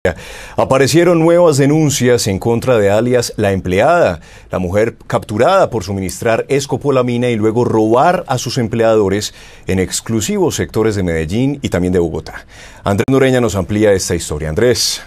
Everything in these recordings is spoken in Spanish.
Aparecieron nuevas denuncias en contra de alias La Empleada, la mujer capturada por suministrar escopolamina y luego robar a sus empleadores en exclusivos sectores de Medellín y también de Bogotá. Andrés Noreña nos amplía esta historia. Andrés.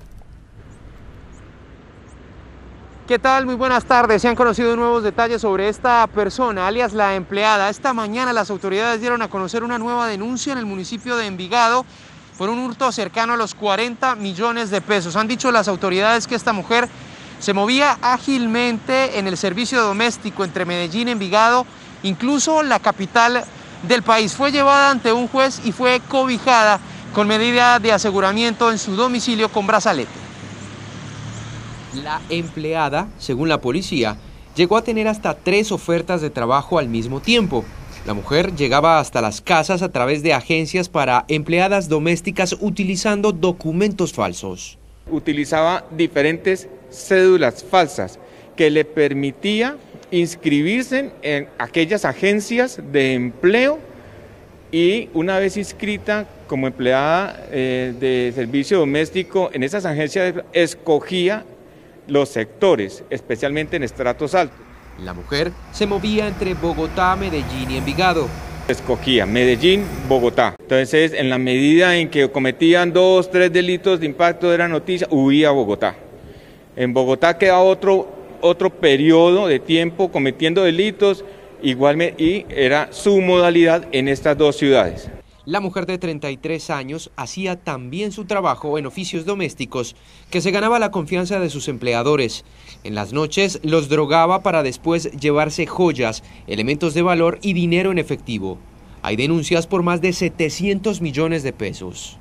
¿Qué tal? Muy buenas tardes. Se han conocido nuevos detalles sobre esta persona, alias La Empleada. Esta mañana las autoridades dieron a conocer una nueva denuncia en el municipio de Envigado por un hurto cercano a los 40 millones de pesos. Han dicho las autoridades que esta mujer se movía ágilmente en el servicio doméstico entre Medellín y Envigado, incluso la capital del país. Fue llevada ante un juez y fue cobijada con medida de aseguramiento en su domicilio con brazalete. La empleada, según la policía, llegó a tener hasta 3 ofertas de trabajo al mismo tiempo. La mujer llegaba hasta las casas a través de agencias para empleadas domésticas utilizando documentos falsos. Utilizaba diferentes cédulas falsas que le permitía inscribirse en aquellas agencias de empleo y una vez inscrita como empleada de servicio doméstico en esas agencias escogía los sectores, especialmente en estratos altos. La mujer se movía entre Bogotá, Medellín y Envigado. Escogía Medellín, Bogotá. Entonces, en la medida en que cometían 2, 3 delitos de impacto de la noticia, huía a Bogotá. En Bogotá queda otro periodo de tiempo cometiendo delitos, igualmente, y era su modalidad en estas 2 ciudades. La mujer de 33 años hacía también su trabajo en oficios domésticos, que se ganaba la confianza de sus empleadores. En las noches los drogaba para después llevarse joyas, elementos de valor y dinero en efectivo. Hay denuncias por más de 700 millones de pesos.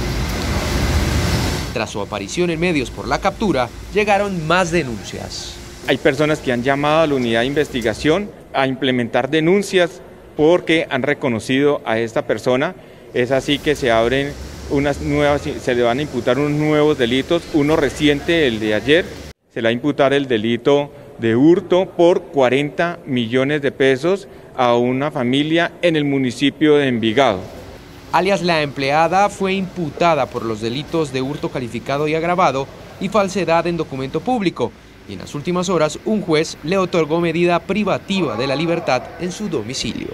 Tras su aparición en medios por la captura, llegaron más denuncias. Hay personas que han llamado a la unidad de investigación a implementar denuncias porque han reconocido a esta persona. Es así que se abren unas nuevas, se le van a imputar unos nuevos delitos, uno reciente, el de ayer, se le va a imputar el delito de hurto por 40 millones de pesos a una familia en el municipio de Envigado. Alias La Empleada fue imputada por los delitos de hurto calificado y agravado y falsedad en documento público, y en las últimas horas un juez le otorgó medida privativa de la libertad en su domicilio.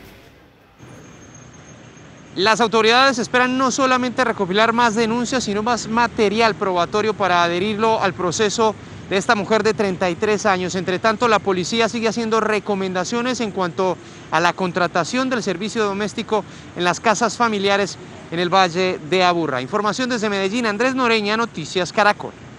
Las autoridades esperan no solamente recopilar más denuncias, sino más material probatorio para adherirlo al proceso de esta mujer de 33 años. Entre tanto, la policía sigue haciendo recomendaciones en cuanto a la contratación del servicio doméstico en las casas familiares en el Valle de Aburrá. Información desde Medellín, Andrés Noreña, Noticias Caracol.